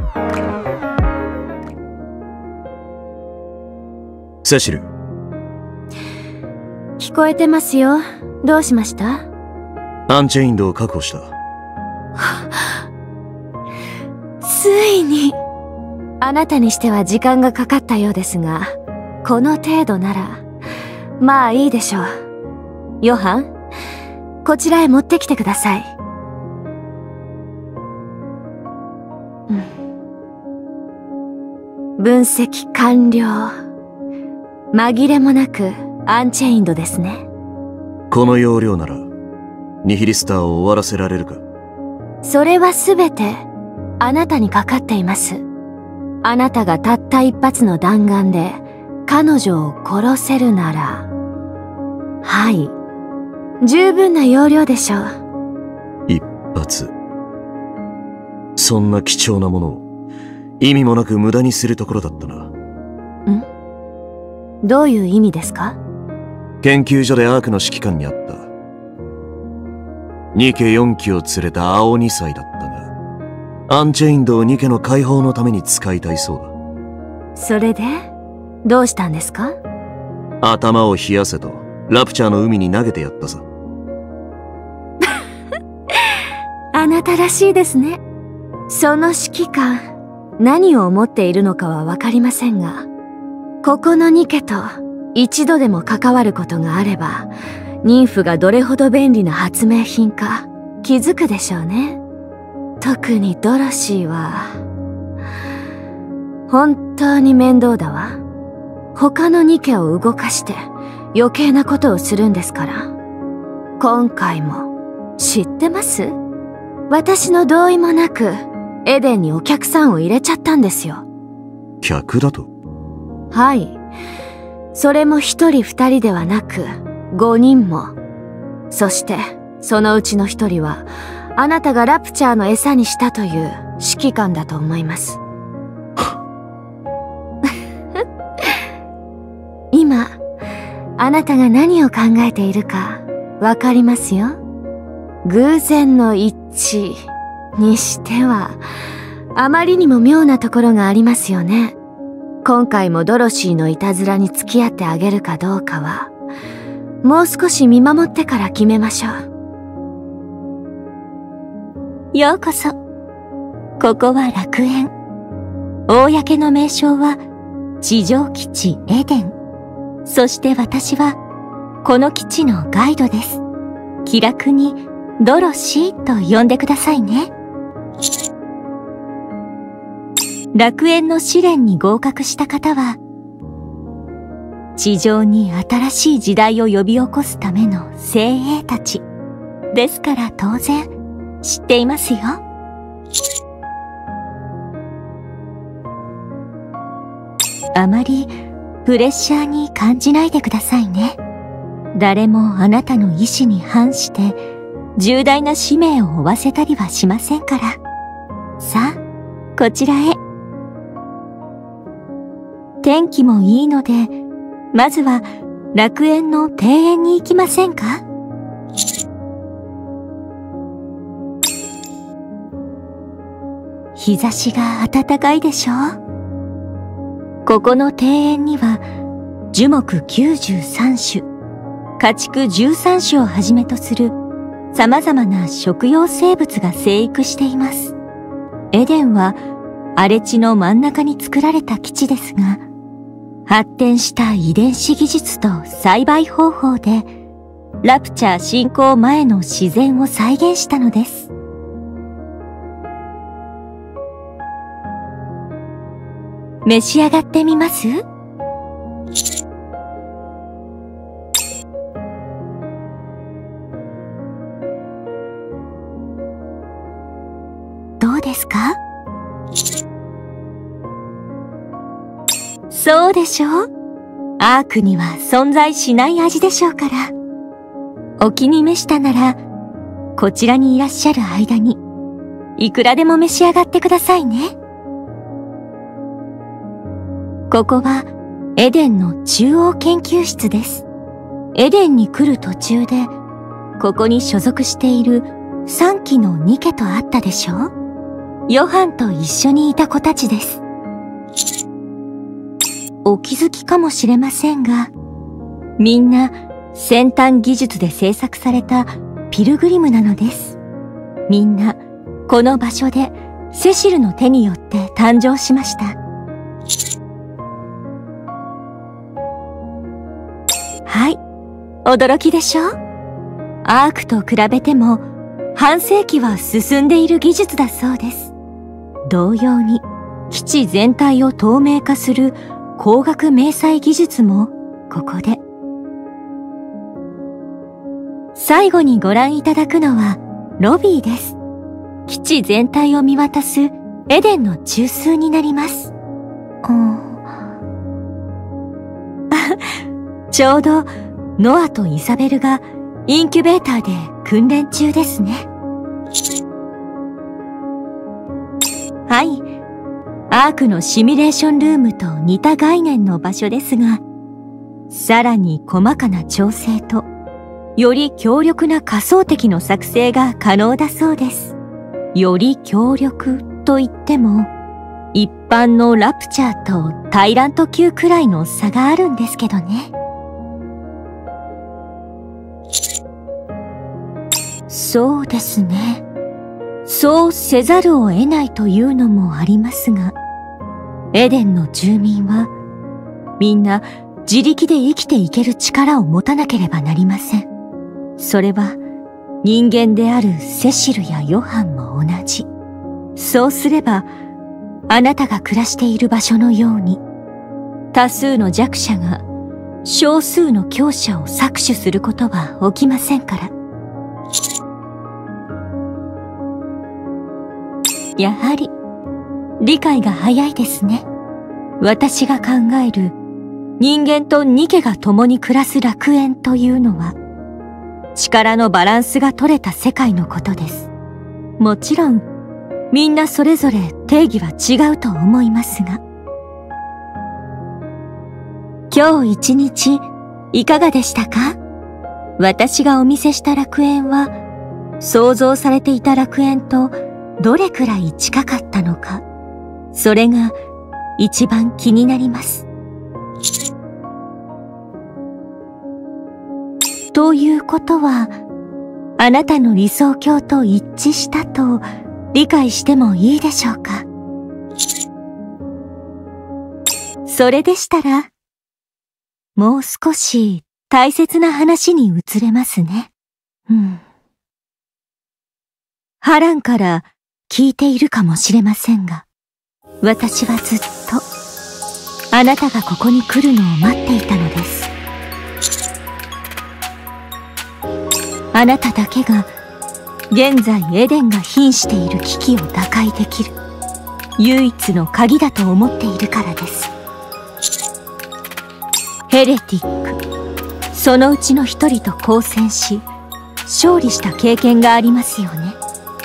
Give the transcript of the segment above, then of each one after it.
セシル。 聞こえてますよ。どうしました？ アンチェインドを確保した。 ついに。あなたにしては時間がかかったようですが、この程度ならまあいいでしょう。ヨハン、こちらへ持ってきてください。分析完了。紛れもなくアンチェインドですね。 この要領ならニヒリスターを終わらせられるか？ それは全てあなたにかかっています。あなたがたった一発の弾丸で彼女を殺せるなら、はい、十分な要領でしょう。 一発。そんな貴重なものを意味もなく無駄にするところだったな。 どういう意味ですか？ 研究所でアークの指揮官にあった2家4機を連れた青2歳だったが、アンチェインドを2家の解放のために使いたいそうだ。 それでどうしたんですか？ 頭を冷やせとラプチャーの海に投げてやったさ。 あなたらしいですね。その指揮官、何を思っているのかはわかりませんが、ここのニケと一度でも関わることがあれば、ニンフがどれほど便利な発明品か気づくでしょうね。特にドロシーは本当に面倒だわ。他のニケを動かして余計なことをするんですから。今回も知ってます？私の同意もなくエデンにお客さんを入れちゃったんですよ。 客だと？ はい。それも一人二人ではなく5人も。そしてそのうちの一人はあなたがラプチャーの餌にしたという指揮官だと思います。今あなたが何を考えているかわかりますよ。偶然の一致にしてはあまりにも妙なところがありますよね。今回もドロシーのいたずらに付き合ってあげるかどうかはもう少し見守ってから決めましょう。 ようこそ。ここは楽園。公の名称は地上基地エデン。そして私はこの基地のガイドです。気楽にドロシーと呼んでくださいね。楽園の試練に合格した方は、地上に新しい時代を呼び起こすための精鋭たち。ですから当然知っていますよ。あまりプレッシャーに感じないでくださいね。誰もあなたの意志に反して重大な使命を負わせたりはしませんから。さあ、こちらへ。天気もいいので、まずは楽園の庭園に行きませんか？日差しが暖かいでしょう？ここの庭園には樹木93種、家畜13種をはじめとする様々な食用生物が生育しています。エデンは荒れ地の真ん中に作られた基地ですが、発展した遺伝子技術と栽培方法でラプチャー進行前の自然を再現したのです。召し上がってみます？どうですか？そうでしょう？アークには存在しない味でしょうから。お気に召したなら、こちらにいらっしゃる間に、いくらでも召し上がってくださいね。ここはエデンの中央研究室です。エデンに来る途中で、ここに所属している3機のニケと会ったでしょう？ ヨハンと一緒にいた子たちです。お気づきかもしれませんが、みんな先端技術で制作されたピルグリムなのです。みんなこの場所でセシルの手によって誕生しました。はい、驚きでしょ？アークと比べても半世紀は進んでいる技術だそうです。同様に基地全体を透明化する光学迷彩技術もここで。最後にご覧いただくのはロビーです。基地全体を見渡すエデンの中枢になります。ちょうどノアとイザベルがインキュベーターで訓練中ですね。はい。アークのシミュレーションルームと似た概念の場所ですが、さらに細かな調整と、より強力な仮想敵の作成が可能だそうです。より強力と言っても、一般のラプチャーとタイラント級くらいの差があるんですけどね。そうですね。そうせざるを得ないというのもありますが、エデンの住民はみんな自力で生きていける力を持たなければなりません。それは人間であるセシルやヨハンも同じ。そうすればあなたが暮らしている場所のように多数の弱者が少数の強者を搾取することは起きませんから。やはり理解が早いですね。私が考える人間とニケが共に暮らす楽園というのは力のバランスが取れた世界のことです。もちろんみんなそれぞれ定義は違うと思いますが、今日一日いかがでしたか？私がお見せした楽園は想像されていた楽園とどれくらい近かったのか、それが一番気になります。ということは、あなたの理想郷と一致したと理解してもいいでしょうか？それでしたら、もう少し大切な話に移れますね。ハランから聞いているかもしれませんが、私はずっとあなたがここに来るのを待っていたのです。あなただけが現在エデンが瀕している危機を打開できる唯一の鍵だと思っているからです。ヘレティック、そのうちの一人と交戦し勝利した経験がありますよね。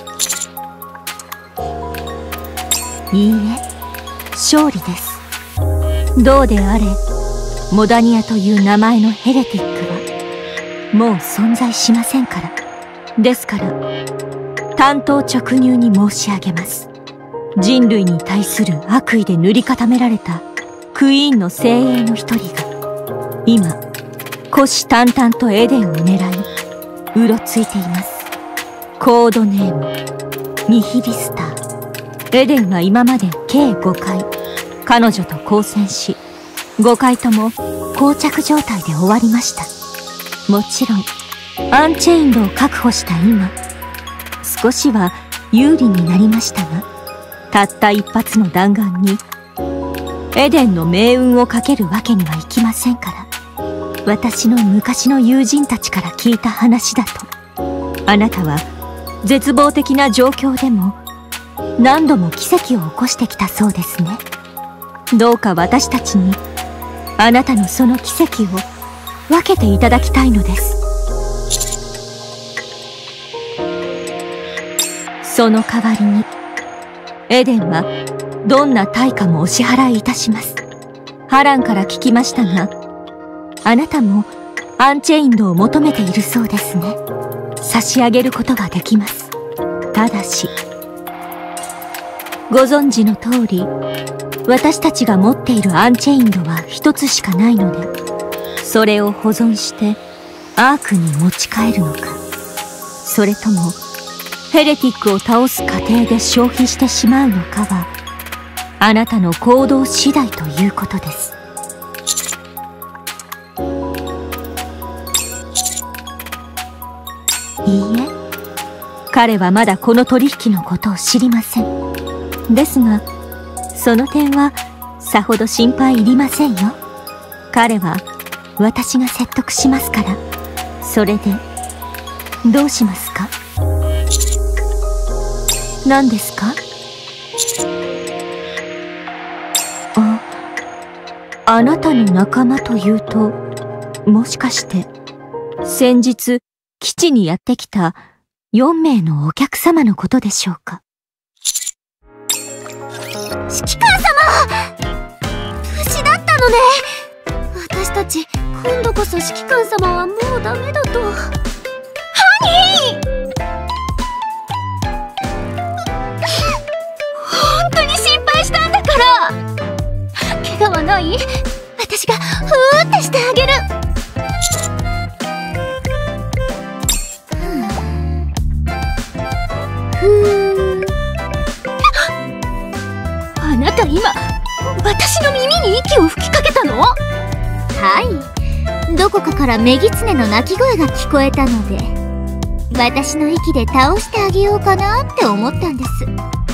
いいえ、勝利です。どうであれ、モダニアという名前のヘレティックはもう存在しませんから。ですから単刀直入に申し上げます。人類に対する悪意で塗り固められたクイーンの精鋭の一人が今虎視眈々とエデンを狙いうろついています。コードネームニヒリスター。エデンは今まで計5回彼女と交戦し、5回とも膠着状態で終わりました。もちろんアンチェインドを確保した今、少しは有利になりましたが、たった一発の弾丸にエデンの命運をかけるわけにはいきませんから。私の昔の友人たちから聞いた話だと、あなたは絶望的な状況でも何度も奇跡を起こしてきたそうですね。どうか私たちにあなたのその奇跡を分けていただきたいのです。その代わりにエデンはどんな対価もお支払いいたします。ハランから聞きましたが、あなたもアンチェインドを求めているそうですね。差し上げることができます。ただしご存知の通り、私たちが持っているアンチェインドは一つしかないので、それを保存してアークに持ち帰るのか、それともヘレティックを倒す過程で消費してしまうのかは、あなたの行動次第ということです。いいえ、彼はまだこの取引のことを知りません。ですが、その点はさほど心配いりませんよ。彼は私が説得しますから。それでどうしますか？何ですか？あなたの仲間というと、もしかして先日基地にやってきた4名のお客様のことでしょうか？ 指揮官様！無事だったのね。私たち今度こそ指揮官様はもうダメだと。ハニー！本当に心配したんだから。怪我はない？私がふーってしてあげる。あなた今私の耳に息を吹きかけたの？はい、どこかからメギツネの鳴き声が聞こえたので、私の息で倒してあげようかなって思ったんです。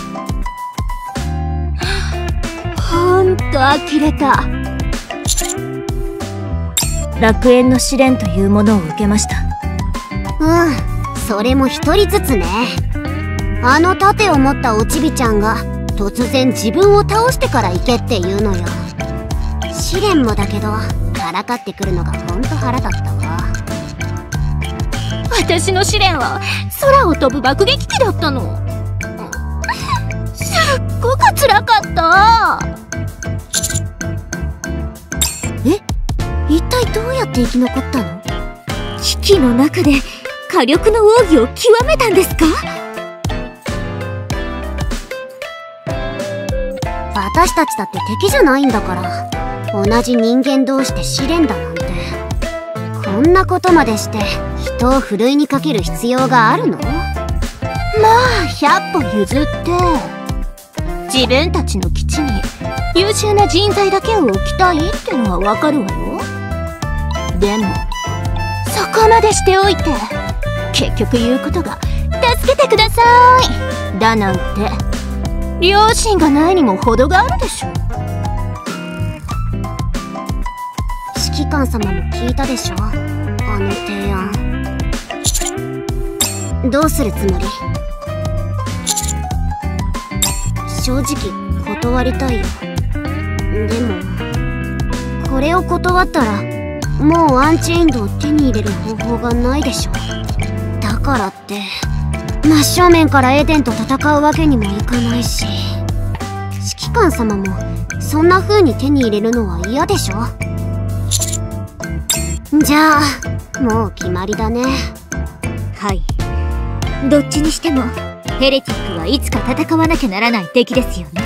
ほんと呆れた。楽園の試練というものを受けました。それも一人ずつね。あの盾を持ったおちびちゃんが突然自分を倒してから行けって言うのよ。試練もだけどからかってくるのがほんと腹立ったわ。私の試練は空を飛ぶ爆撃機だったの。すっごく辛かった。一体どうやって生き残ったの？危機の中で火力の奥義を極めたんですか？私たちだって敵じゃないんだから。同じ人間同士で試練だなんて。こんなことまでして人をふるいにかける必要があるの？まあ100歩譲って自分たちの基地に優秀な人材だけを置きたいってのはわかるわよ。でもそこまでしておいて結局言うことが助けてくださいだなんて良心がないにも程があるでしょ。指揮官様も聞いたでしょ、あの提案。どうするつもり？正直断りたいよ。でもこれを断ったらもうアンチエンドを手に入れる方法がないでしょ。だからって真正面からエデンと戦うわけにもいかないし、指揮官様もそんな風に手に入れるのは嫌でしょ。じゃあもう決まりだね。はい、どっちにしてもヘレティックはいつか戦わなきゃならない敵ですよね。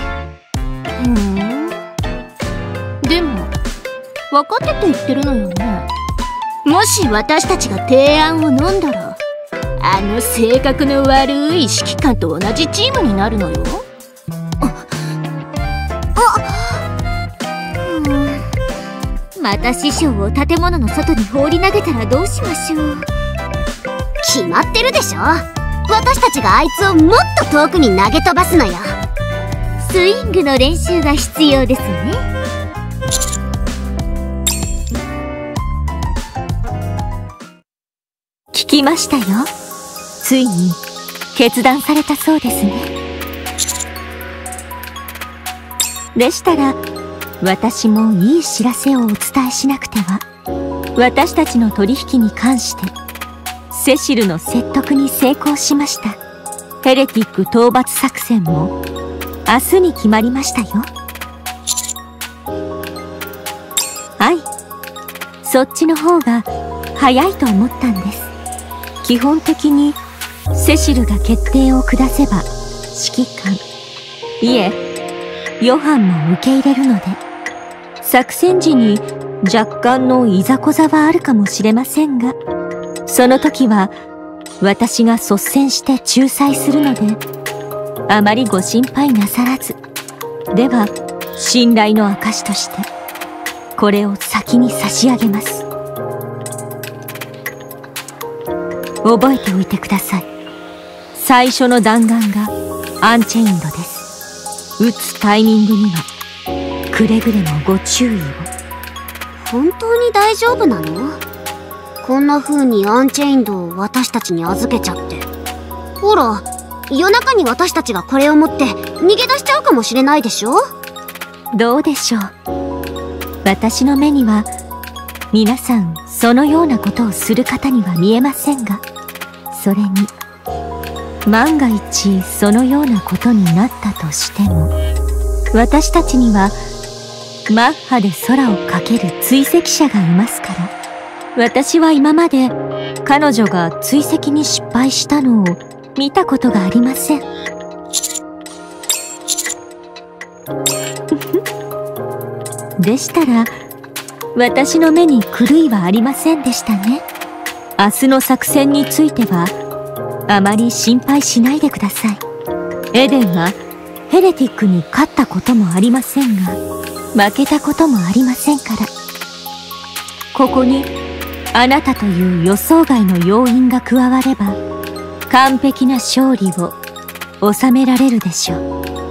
でも分かってて言ってるのよね。もし私たちが提案を飲んだらあの性格の悪い指揮官と同じチームになるのよ。また師匠を建物の外に放り投げたらどうしましょう。決まってるでしょ。私たちがあいつをもっと遠くに投げ飛ばすのよ。スイングの練習が必要ですね。 聞きましたよ。ついに決断されたそうですね。でしたら私もいい知らせをお伝えしなくては。私たちの取引に関してセシルの説得に成功しました。ヘレティック討伐作戦も明日に決まりましたよ。はい、そっちの方が早いと思ったんです。基本的にセシルが決定を下せば指揮官、 いえ、ヨハンも受け入れるので、作戦時に若干のいざこざはあるかもしれませんが、その時は私が率先して仲裁するので、あまりご心配なさらず。では、信頼の証として、これを先に差し上げます。覚えておいてください。最初の弾丸がアンチェインドです。撃つタイミングにはくれぐれもご注意を。 本当に大丈夫なの？こんな風にアンチェインドを私たちに預けちゃって。ほら、夜中に私たちがこれを持って逃げ出しちゃうかもしれないでしょ？ どうでしょう。私の目には皆さんそのようなことをする方には見えませんが、それに万が一そのようなことになったとしても、私たちにはマッハで空をかける追跡者がいますから。私は今まで彼女が追跡に失敗したのを見たことがありません。でしたら私の目に狂いはありませんでしたね。明日の作戦についてはあまり心配しないでください。エデンはヘレティックに勝ったこともありませんが、負けたこともありませんから。ここにあなたという予想外の要因が加われば、完璧な勝利を収められるでしょう。